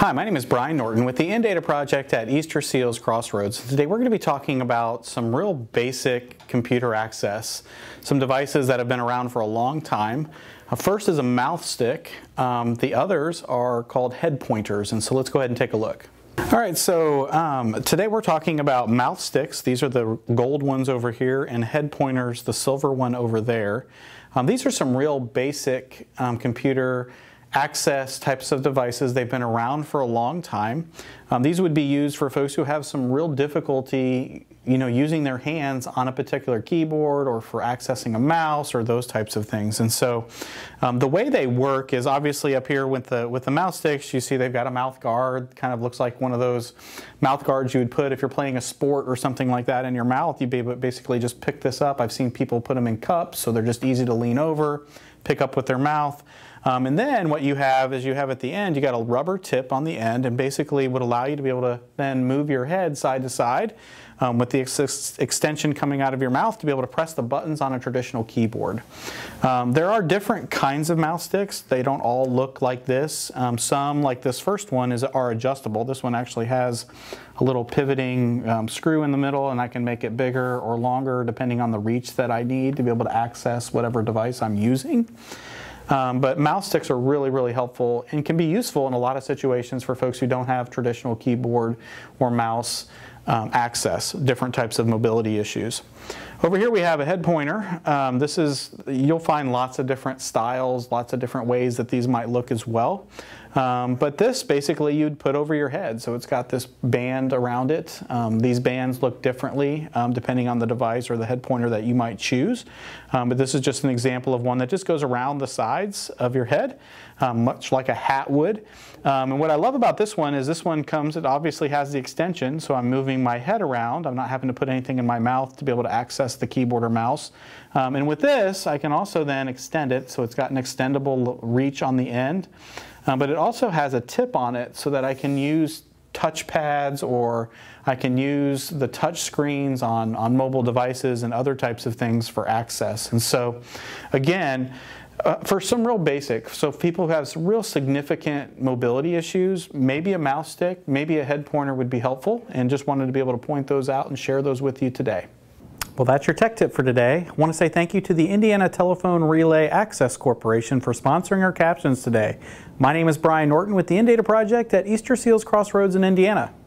Hi, my name is Brian Norton with the In-Data Project at Easterseals Crossroads. Today we're going to be talking about some real basic computer access, some devices that have been around for a long time. First is a mouth stick. The others are called head pointers, and so let's go ahead and take a look. All right, so today we're talking about mouth sticks. These are the gold ones over here, and head pointers, the silver one over there. These are some real basic computer access types of devices. They've been around for a long time. These would be used for folks who have some real difficulty, using their hands on a particular keyboard or for accessing a mouse or those types of things. And so the way they work is obviously up here with the mouse sticks. You see they've got a mouth guard. Kind of looks like one of those mouth guards you would put if you're playing a sport or something like that in your mouth. You'd be able to basically just pick this up. I've seen people put them in cups, so they're just easy to lean over, pick up with their mouth. And then what you have is you have at the end, you got a rubber tip on the end, and basically would allow you to be able to then move your head side to side with the extension coming out of your mouth to be able to press the buttons on a traditional keyboard. There are different kinds of mouse sticks. They don't all look like this. Some, like this first one, are adjustable. This one actually has a little pivoting screw in the middle, and I can make it bigger or longer depending on the reach that I need to be able to access whatever device I'm using. But mouse sticks are really, really helpful and can be useful in a lot of situations for folks who don't have traditional keyboard or mouse access, different types of mobility issues. Over here we have a head pointer. You'll find lots of different styles, lots of different ways that these might look as well. But this basically you'd put over your head, so it's got this band around it. These bands look differently depending on the device or the head pointer that you might choose. But this is just an example of one that just goes around the sides of your head, much like a hat would. And what I love about this one is it obviously has the extension, so I'm moving my head around. I'm not having to put anything in my mouth to be able to access the keyboard or mouse. And with this, I can also then extend it, so it's got an extendable reach on the end. But it also has a tip on it so that I can use touch pads, or I can use the touch screens on mobile devices and other types of things for access. And so again, for some real basic, so if people who have some real significant mobility issues, maybe a mouse stick, maybe a head pointer would be helpful, and just wanted to be able to point those out and share those with you today. Well, that's your tech tip for today. I want to say thank you to the Indiana Telephone Relay Access Corporation for sponsoring our captions today. My name is Brian Norton with the In-Data Project at Easterseals Crossroads in Indiana.